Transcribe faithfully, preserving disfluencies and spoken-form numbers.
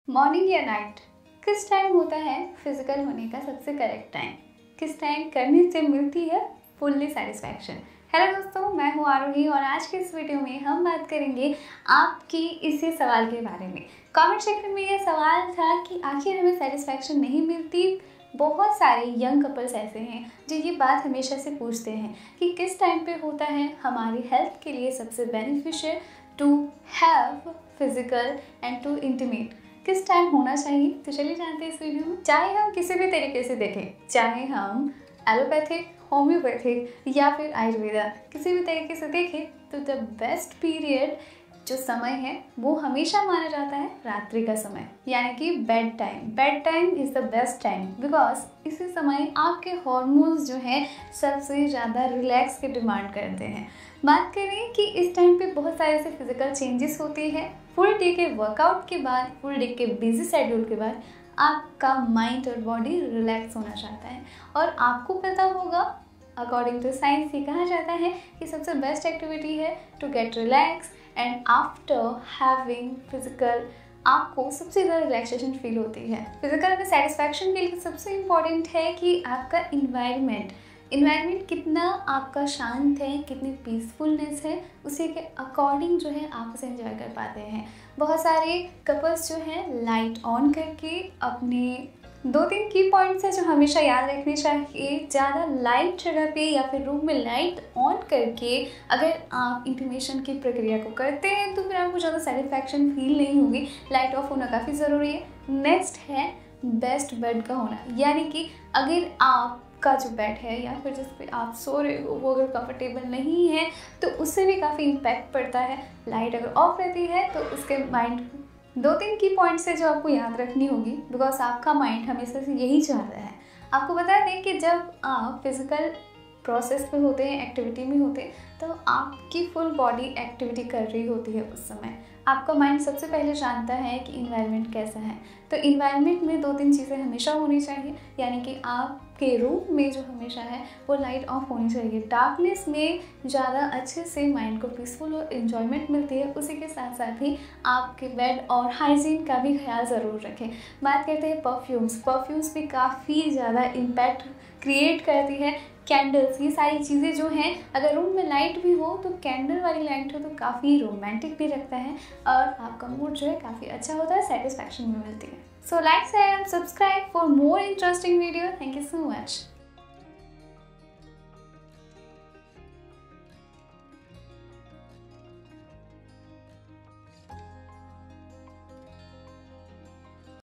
Morning या night, किस time होता है फिजिकल होने का सबसे करेक्ट टाइम? किस टाइम करने से मिलती है फुल्ली सेटिस्फैक्शन? हेलो दोस्तों, मैं हूँ आरोही और आज के इस वीडियो में हम बात करेंगे आपकी इसी सवाल के बारे में। कमेंट सेक्शन में ये सवाल था कि आखिर हमें सेटिस्फैक्शन नहीं मिलती। बहुत सारे यंग कपल्स ऐसे हैं जो ये बात हमेशा से पूछते हैं कि किस टाइम पे होता है हमारी हेल्थ के लिए सबसे beneficial to have physical and to intimate. किस टाइम होना चाहिए, तो चलिए जानते हैं इस वीडियो में। चाहे हम किसी भी तरीके से देखें, चाहे हम एलोपैथिक, होम्योपैथिक या फिर आयुर्वेदा, किसी भी तरीके से देखें तो द बेस्ट पीरियड जो समय है वो हमेशा माना जाता है रात्रि का समय, यानी कि bed time. Bed time is the best time because इसी समय आपके हार्मोन्स जो हैं सबसे ज़्यादा रिलैक्स की डिमांड करते हैं। बात करें कि इस टाइम पे बहुत सारे ऐसे फिजिकल चेंजेस होते हैं। फुल डे के वर्कआउट के बाद, फुल डे के बिजी शेड्यूल के बाद आपका माइंड और बॉडी रिलैक्स होना चाहता है और आपको पता होगा, अकॉर्डिंग टू साइंस ये कहा जाता है कि सबसे बेस्ट एक्टिविटी है to get relax and after having physical आपको सबसे ज़्यादा रिलैक्सेशन फील होती है। फिजिकल में सेटिस्फैक्शन के लिए सबसे इम्पॉर्टेंट है कि आपका इन्वायरमेंट इन्वायरमेंट कितना आपका शांत है, कितनी पीसफुलनेस है, उसी के अकॉर्डिंग जो है आप उसे एंजॉय कर पाते हैं। बहुत सारे कपल्स जो हैं लाइट ऑन करके अपने दो तीन की पॉइंट्स हैं जो हमेशा याद रखने चाहिए। ज़्यादा लाइट जगह पे या फिर रूम में लाइट ऑन करके अगर आप इंटीमेशन की प्रक्रिया को करते हैं तो फिर आपको ज़्यादा सेटिस्फैक्शन फील नहीं होगी। लाइट ऑफ होना काफ़ी ज़रूरी है। नेक्स्ट है बेस्ट बेड का होना, यानी कि अगर आप का जो बेड है या फिर जिस पे आप सो रहे हो वो अगर कंफर्टेबल नहीं है तो उससे भी काफ़ी इम्पैक्ट पड़ता है। लाइट अगर ऑफ रहती है तो उसके माइंड दो तीन की पॉइंट्स है जो आपको याद रखनी होगी बिकॉज आपका माइंड हमेशा से यही चाहता है। आपको बता दें कि जब आप फिजिकल प्रोसेस में होते हैं, एक्टिविटी में होते हैं, तो आपकी फुल बॉडी एक्टिविटी कर रही होती है। उस समय आपका माइंड सबसे पहले जानता है कि इन्वायरमेंट कैसा है। तो इन्वायरमेंट में दो तीन चीज़ें हमेशा होनी चाहिए, यानी कि आपके रूम में जो हमेशा है वो लाइट ऑफ होनी चाहिए। डार्कनेस में ज़्यादा अच्छे से माइंड को पीसफुल और इन्जॉयमेंट मिलती है। उसी के साथ साथ ही आपके बेड और हाइजीन का भी ख्याल ज़रूर रखें। बात करते हैं परफ्यूम्स। परफ्यूम्स भी काफ़ी ज़्यादा इम्पैक्ट क्रिएट करती है। कैंडल्स, ये सारी चीज़ें जो हैं, अगर रूम में लाइट भी हो तो कैंडल वाली लाइट हो तो काफ़ी रोमांटिक भी लगता है और आपका मूड जो है काफ़ी अच्छा होता है, सेटिस्फैक्शन भी मिलती है। So like share and subscribe for more interesting video. Thank you so much.